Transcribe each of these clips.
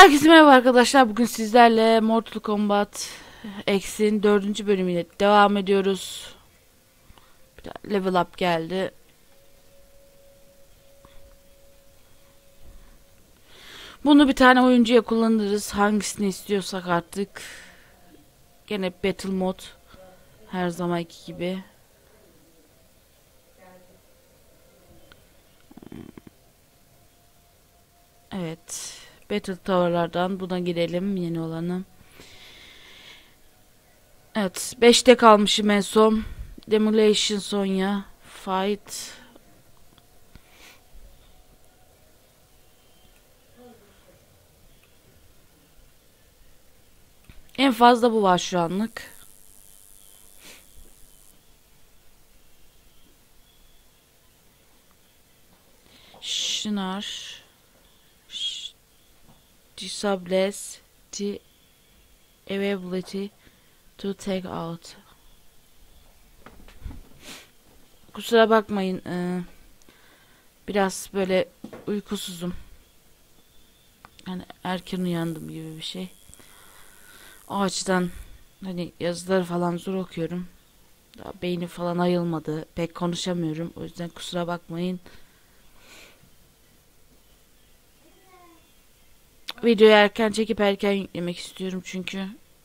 Herkese merhaba arkadaşlar. Bugün sizlerle Mortal Kombat X'in 4. bölümüyle devam ediyoruz. Level up geldi. Bunu bir tane oyuncuya kullanırız. Hangisini istiyorsak artık. Gene Battle Mod. Her zamanki gibi. Evet. Battle Tower'lardan buna girelim. Yeni olanı. Evet. 5'te kalmışım en son. Demolition Sonya. Fight. En fazla bu var şu anlık. Şınar. Disables the availability to take out. Kusura bakmayın. Biraz böyle uykusuzum. Yani erken uyandım gibi bir şey. O açıdan hani yazıları falan zor okuyorum. Daha beynim falan ayılmadı. Pek konuşamıyorum. O yüzden kusura bakmayın. Videoyu erken çekip erken yüklemek istiyorum çünkü.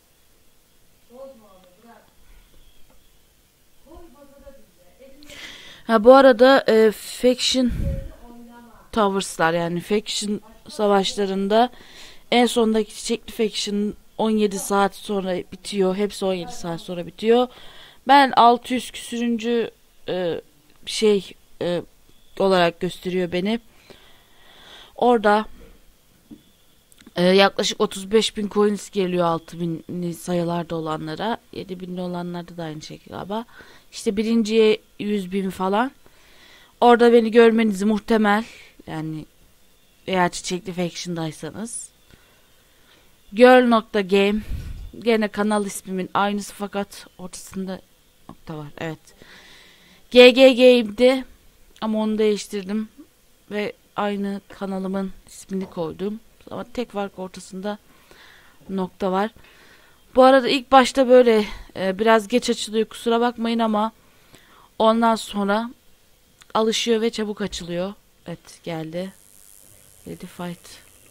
Ha bu arada Faction Towers'lar yani Faction savaşlarında en sondaki çiçekli Faction 17 saat sonra bitiyor. Hepsi 17 saat sonra bitiyor. Ben 600 küsürüncü şey olarak gösteriyor beni. Orada yaklaşık 35.000 coins geliyor 6.000 sayılarda olanlara. 7.000'li olanlarda da aynı şekilde galiba. İşte birinciye 100.000 falan. Orada beni görmeniz muhtemel. Yani eğer çiçekli faction'daysanız. Girl.game gene kanal ismimin aynısı fakat ortasında nokta var. Evet. GG Game'di ama onu değiştirdim ve aynı kanalımın ismini koydum. Ama tek fark ortasında nokta var. Bu arada ilk başta böyle biraz geç açılıyor. Kusura bakmayın ama ondan sonra alışıyor ve çabuk açılıyor. Evet geldi. Ready fight.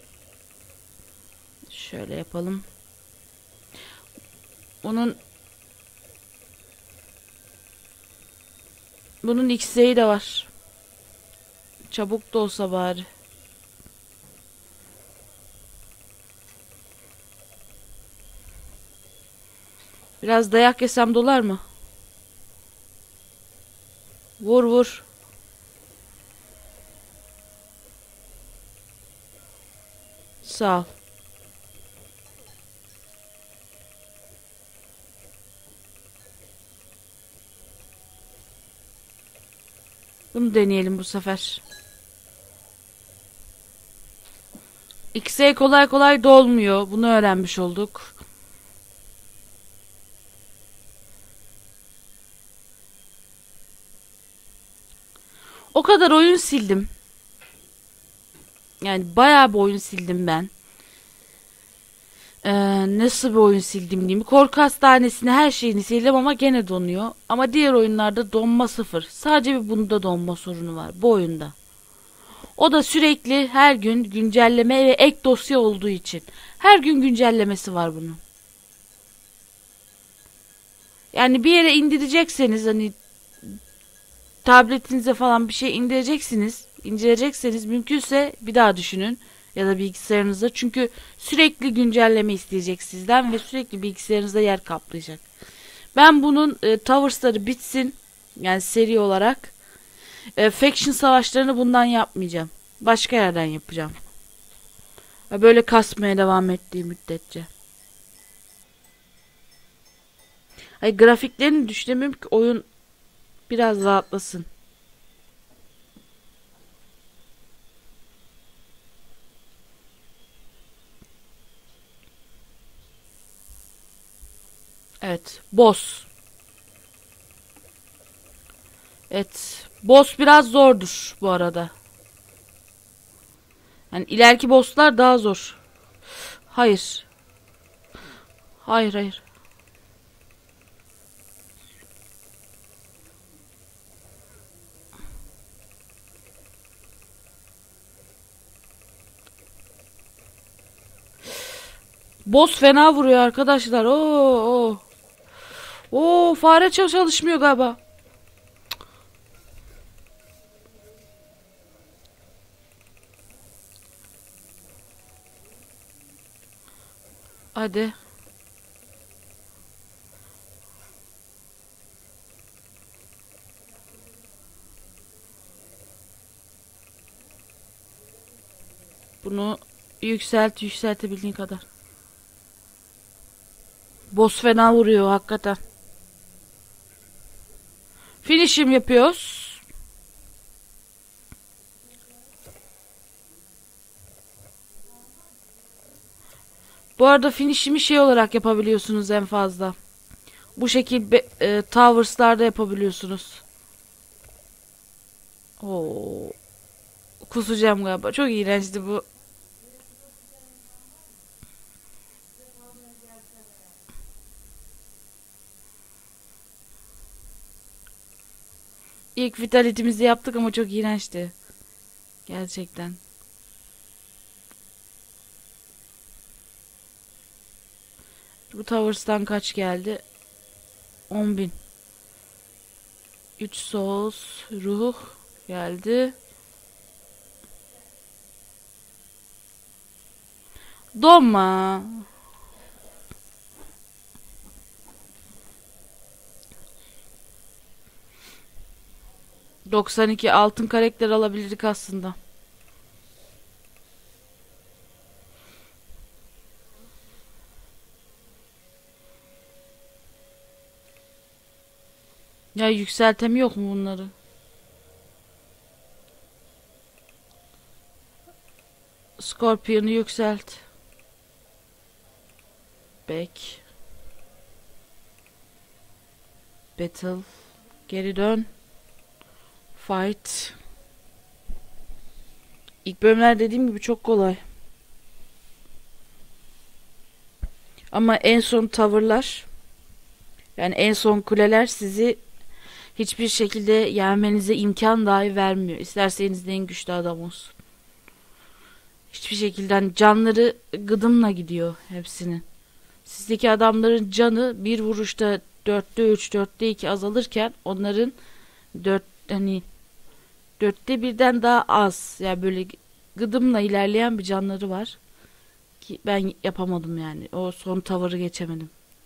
Şöyle yapalım. Bunun X'leri de var. Çabuk da olsa bari. Biraz dayak yesem dolar mı? Vur vur. Sağ ol. Bunu deneyelim bu sefer. X'e kolay kolay dolmuyor. Bunu öğrenmiş olduk. O kadar oyun sildim. Yani bayağı bir oyun sildim ben. Nasıl bir oyun sildim diyeyim. Korku Hastanesi'ni her şeyini sildim ama gene donuyor. Ama diğer oyunlarda donma sıfır. Sadece bir bunda donma sorunu var. Bu oyunda. O da sürekli her gün güncelleme ve ek dosya olduğu için. Her gün güncellemesi var bunun. Yani bir yere indirecekseniz hani tabletinize falan bir şey indirecekseniz mümkünse bir daha düşünün ya da bilgisayarınızda çünkü sürekli güncelleme isteyecek sizden ve sürekli bilgisayarınızda yer kaplayacak. Ben bunun Towers'ları bitsin yani seri olarak Faction savaşlarını bundan yapmayacağım. Başka yerden yapacağım. Böyle kasmaya devam ettiği müddetçe. Hayır, grafiklerini düşünemiyorum ki oyun biraz rahatlasın. Evet. Boss. Evet. Boss biraz zordur bu arada. Yani ileriki bosslar daha zor. Hayır. Hayır hayır. Boss fena vuruyor arkadaşlar. Oo. Oo, fare çalışmıyor galiba. Hadi. Bunu yükseltebildiğin kadar. Boss fena vuruyor hakikaten. Finish'im yapıyoruz. Bu arada finish'imi şey olarak yapabiliyorsunuz en fazla. Bu şekilde towers'larda yapabiliyorsunuz. Oo. Kusacağım galiba. Çok iğrençti bu. İlk vitality'mizi yaptık ama çok iğrençti. Gerçekten. Bu towers'tan kaç geldi? 10.000. 3 souls ruh geldi. Donma. ...92 altın karakter alabilirdik aslında. Ya yükseltemiyor mu bunları? Scorpion'u yükselt. Back. Battle. Geri dön. Fight. İlk bölümler dediğim gibi çok kolay. Ama en son tavırlar, yani en son kuleler sizi hiçbir şekilde yenmenize imkan dahi vermiyor. İsterseniz de en güçlü adam olsun. Hiçbir şekilde hani canları gıdımla gidiyor hepsinin. Sizdeki adamların canı bir vuruşta 4'te 3, 4'te 2 azalırken onların 4 hani 4'te 1'den daha az. Yani böyle gıdımla ilerleyen bir canları var. Ki ben yapamadım yani. O son tavırı geçemedim.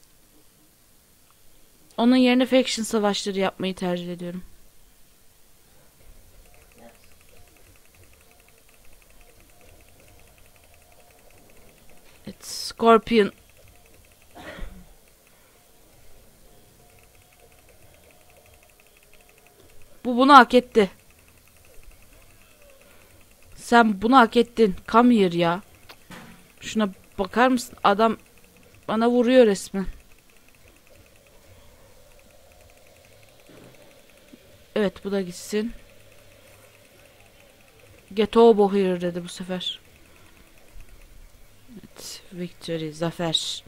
Onun yerine faction savaşları yapmayı tercih ediyorum. Evet, Scorpion. Bunu hak etti. Sen bunu hak ettin. Come here ya. Şuna bakar mısın? Adam bana vuruyor resmen. Evet, bu da gitsin. Get over here dedi bu sefer. Evet, victory, zafer.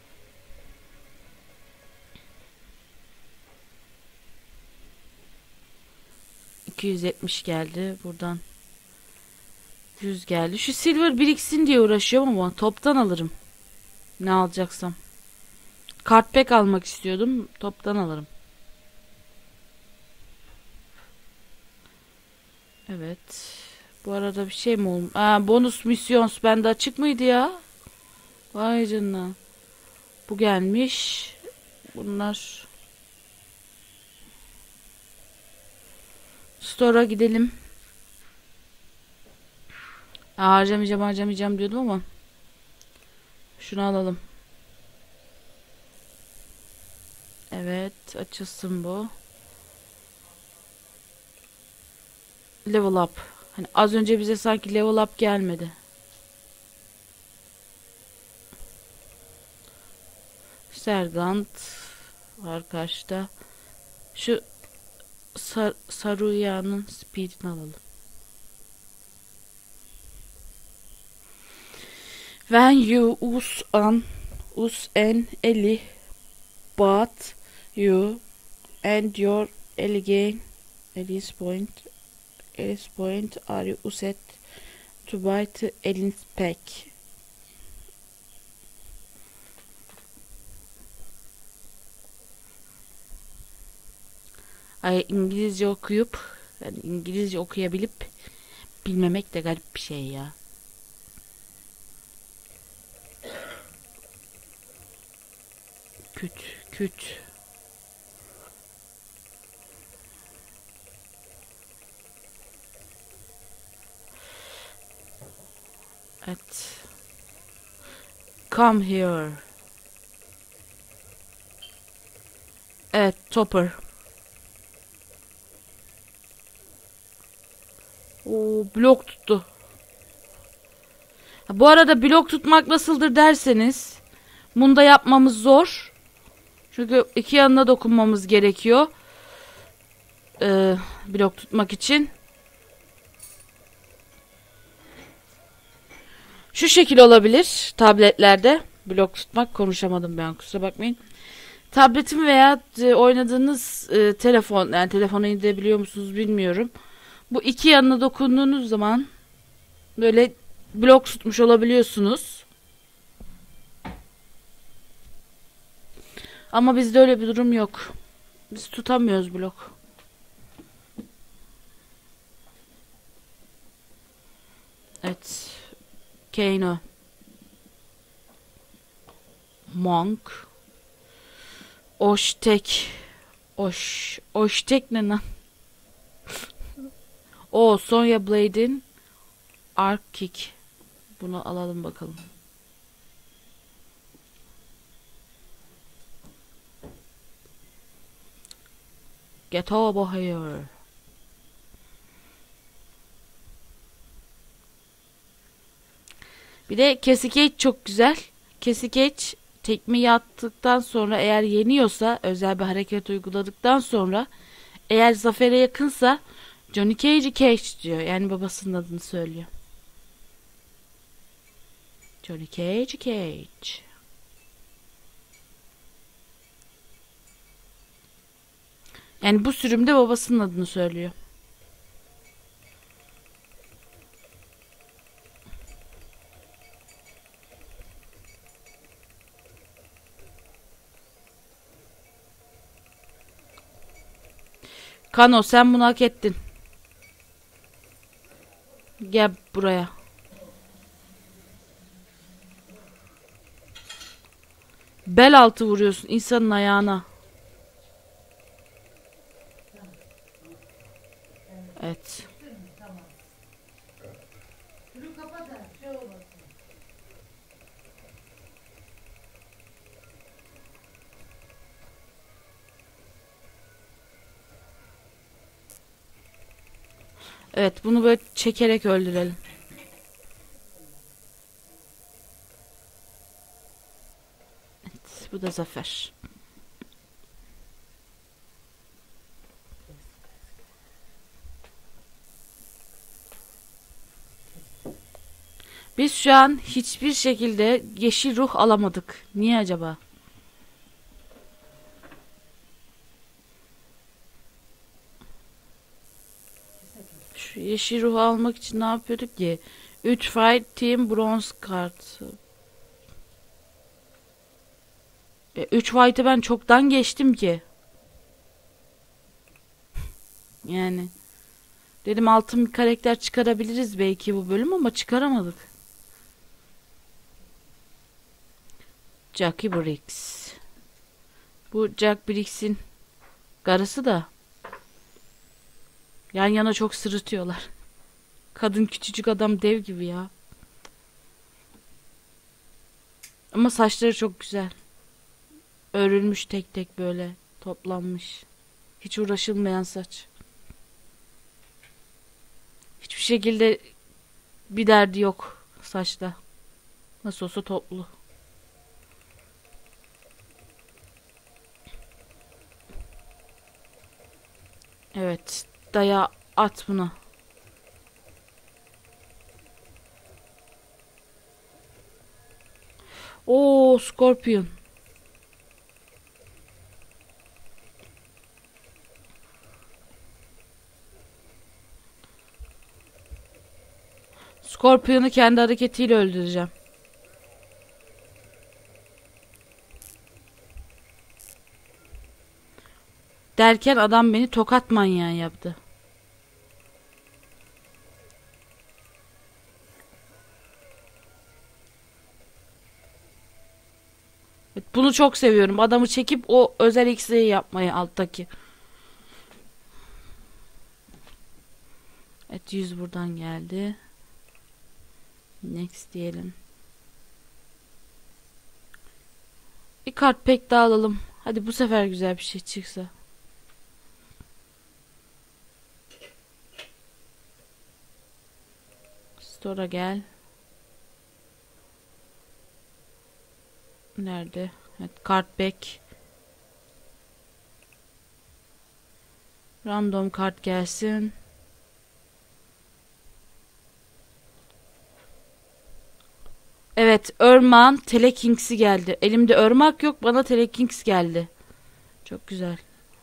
...270 geldi buradan. 100 geldi. Şu silver biriksin diye uğraşıyorum ama toptan alırım. Ne alacaksam. Kartpack almak istiyordum. Toptan alırım. Evet. Bu arada bir şey mi olmuş? Bonus misyons bende açık mıydı ya? Vay canına. Bu gelmiş. Bunlar. Store'a gidelim. Harcamayacağım diyordum ama. Şunu alalım. Evet, açılsın bu. Level up. Hani az önce bize sanki level up gelmedi. Sergant var karşıda. Şu Saruya'nın speedini alalım. When you us an ally, but you and your Alice point are you used to bite Alice pack. Ay, İngilizce okuyup yani İngilizce okuyabilip bilmemek de garip bir şey ya. Küt küt. Evet. Come here. Evet, Topper. Oo, blok tuttu. Bu arada blok tutmak nasıldır derseniz, bunda yapmamız zor. Çünkü iki yanına dokunmamız gerekiyor. Blok tutmak için. Şu şekil olabilir tabletlerde. Blok tutmak, konuşamadım ben, kusura bakmayın. Tabletin veya oynadığınız telefon, yani telefonu indirebiliyor musunuz bilmiyorum. Bu iki yanına dokunduğunuz zaman böyle blok tutmuş olabiliyorsunuz. Ama bizde öyle bir durum yok. Biz tutamıyoruz blok. Evet. Kano. Monk. Oştek. Oştek ne lan? O Sonya Blade'in Arc Kick. Bunu alalım bakalım. Get over here. Bir de Cascade çok güzel. Cascade tekmeyi attıktan sonra, eğer yeniyorsa, özel bir hareket uyguladıktan sonra, eğer zafere yakınsa Johnny Cage diyor. Yani babasının adını söylüyor. Johnny Cage. Yani bu sürümde babasının adını söylüyor. Kano, sen bunu hak ettin. Gel buraya. Bel altı vuruyorsun insanın ayağına. Evet. Evet, bunu böyle çekerek öldürelim. Evet, bu da zafer. Biz şu an hiçbir şekilde yeşil ruh alamadık. Niye acaba? Şu yeşil ruhu almak için ne yapıyorduk ki? 3 fight team bronze kart. 3 fight'ı ben çoktan geçtim ki. Yani dedim altın bir karakter çıkarabiliriz belki bu bölüm, ama çıkaramadık. Jackie Briggs. Bu Jack Briggs'in karısı da yan yana çok sırıtıyorlar. Kadın küçücük, adam dev gibi ya. Ama saçları çok güzel. Örülmüş tek tek, böyle toplanmış. Hiç uğraşılmayan saç. Hiçbir şekilde bir derdi yok saçta. Nasıl olsa toplu. Evet. Daya at buna. Oo, Scorpion. Scorpion'u kendi hareketiyle öldüreceğim. Derken adam beni tokat manyağı yaptı. Evet, bunu çok seviyorum. Adamı çekip o özel X'yi yapmayı alttaki. Evet, 100 buradan geldi. Next diyelim. Bir kart pek daha alalım. Hadi bu sefer güzel bir şey çıksa. Store'a gel. Nerede? Evet, kart back. Random kart gelsin. Evet, Irmak'ın Telekings'i geldi. Elimde Irmak yok, bana Telekings geldi. Çok güzel.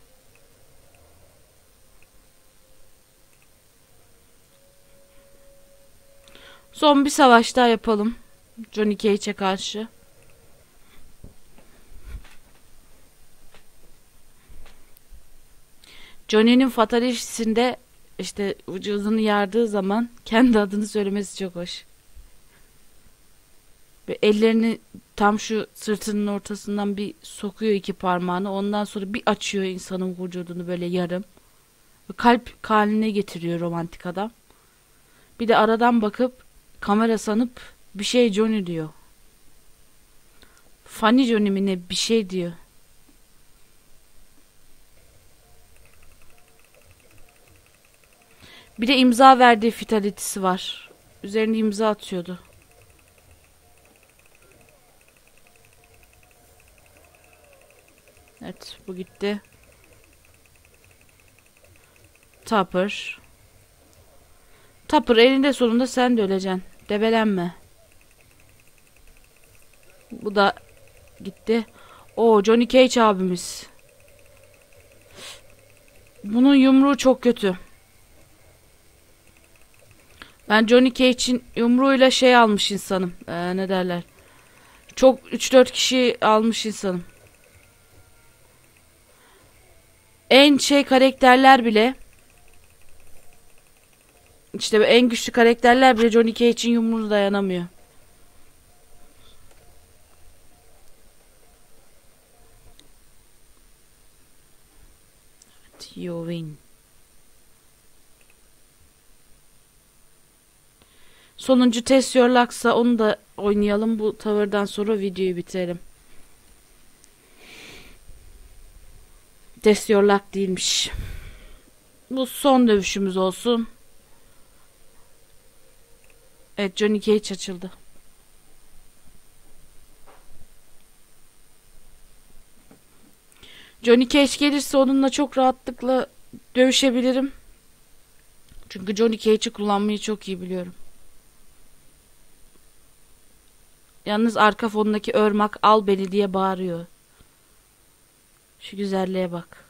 Son bir savaş daha yapalım. Johnny Cage'e karşı. Johnny'nin fatalisinde işte vücudunu yardığı zaman kendi adını söylemesi çok hoş. Ve ellerini tam şu sırtının ortasından bir sokuyor iki parmağını. Ondan sonra bir açıyor insanın vücudunu böyle yarım. Kalp haline getiriyor romantik adam. Bir de aradan bakıp kamera sanıp bir şey Johnny diyor. Funny Johnny mi ne bir şey diyor. Bir de imza verdiği fatality'si var. Üzerine imza atıyordu. Evet, bu gitti. Topper. Topper, elinde sonunda sen de öleceksin. Debelenme. Bu da gitti. O Johnny Cage abimiz. Bunun yumruğu çok kötü. Ben Johnny Cage'in yumruğuyla şey almış insanım. Ne derler? Çok 3-4 kişi almış insanım. En şey karakterler bile, İşte en güçlü karakterler bile Johnny Cage'in yumruğuna dayanamıyor. Evet, you win. Sonuncu Test Your Luck'sa onu da oynayalım. Bu tavırdan sonra videoyu bitirelim. Test Your Luck değilmiş. Bu son dövüşümüz olsun. Evet, Johnny Cage açıldı. Johnny Cage gelirse onunla çok rahatlıkla dövüşebilirim. Çünkü Johnny Cage'i kullanmayı çok iyi biliyorum. Yalnız arka fondaki Irmak al beni diye bağırıyor. Şu güzelliğe bak.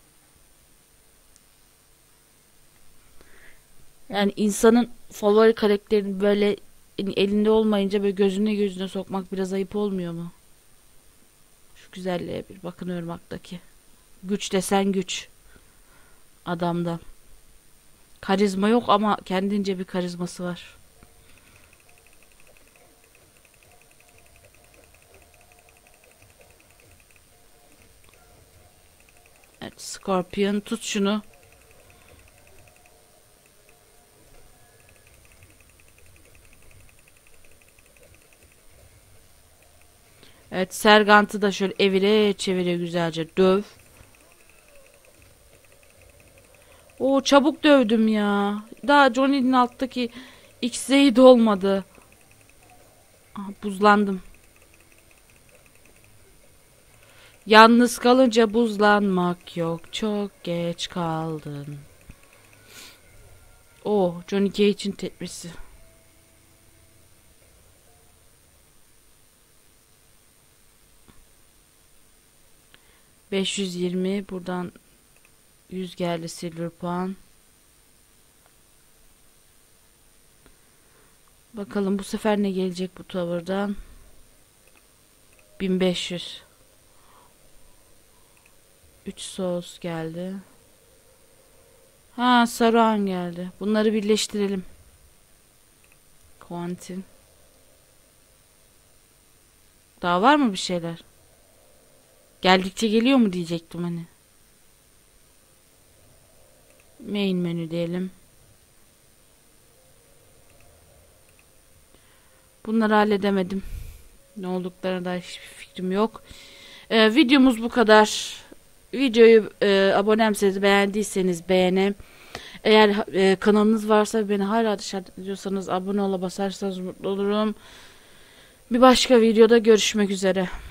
Yani insanın favori karakterini böyle elinde olmayınca böyle gözüne sokmak biraz ayıp olmuyor mu? Şu güzelliğe bir bakın Irmak'taki. Güç desen güç. Adamda. Karizma yok ama kendince bir karizması var. Evet, Scorpion tut şunu. Evet, Sergant'ı da şöyle evire çevire güzelce döv. Oo, çabuk dövdüm ya. Daha Johnny'nin alttaki X'yi dolmadı. Ah, buzlandım. Yalnız kalınca buzlanmak yok. Çok geç kaldın. Oo, Johnny Cage'in tepkisi. 520 buradan 100 geldi silver puan. Bakalım bu sefer ne gelecek bu tavırdan. 1500. 3 sos geldi. Ha, Saruhan geldi. Bunları birleştirelim. Quantin. Daha var mı bir şeyler? Geldikçe geliyor mu diyecektim hani. Main menü diyelim. Bunları halledemedim. Ne olduklarına dair hiçbir fikrim yok. Videomuz bu kadar. Videoyu abonemseniz beğendiyseniz beğenin. Eğer kanalınız varsa beni hala dışarıda izliyorsanız abone ola basarsanız mutlu olurum. Bir başka videoda görüşmek üzere.